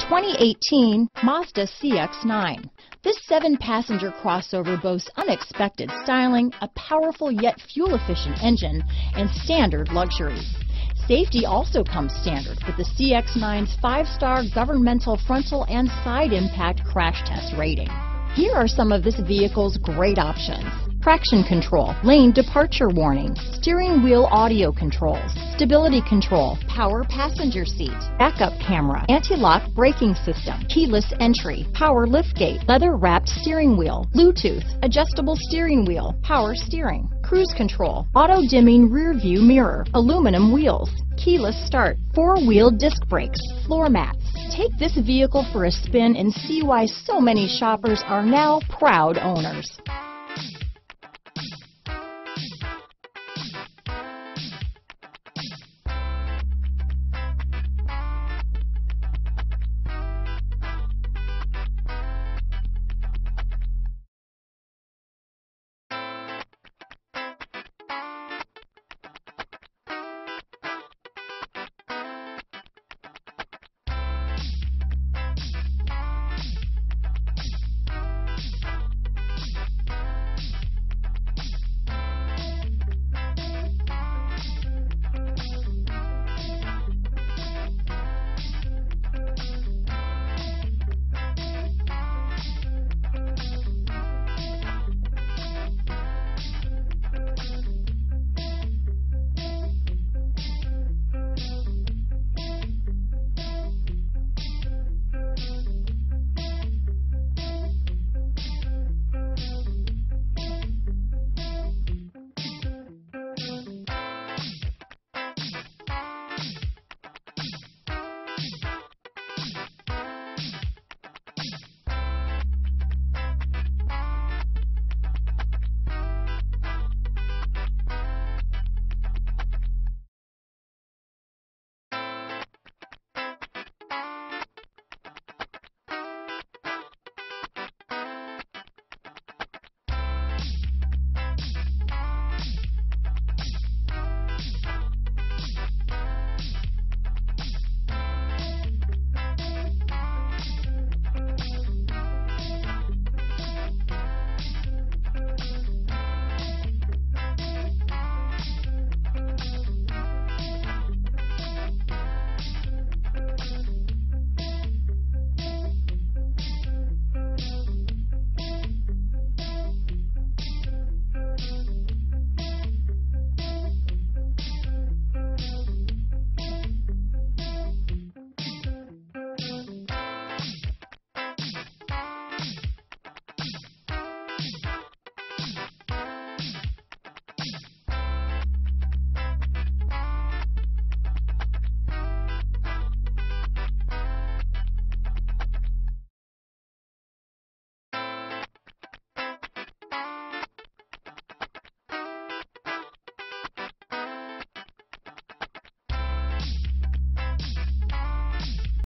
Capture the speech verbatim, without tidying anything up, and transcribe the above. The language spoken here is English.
twenty eighteen Mazda C X nine. This seven-passenger crossover boasts unexpected styling, a powerful yet fuel-efficient engine, and standard luxury. Safety also comes standard with the C X nine's five-star governmental frontal and side impact crash test rating. Here are some of this vehicle's great options: traction control, lane departure warning, steering wheel audio controls, stability control, power passenger seat, backup camera, anti-lock braking system, keyless entry, power liftgate, leather-wrapped steering wheel, Bluetooth, adjustable steering wheel, power steering, cruise control, auto-dimming rear view mirror, aluminum wheels, keyless start, four-wheel disc brakes, floor mats. Take this vehicle for a spin and see why so many shoppers are now proud owners.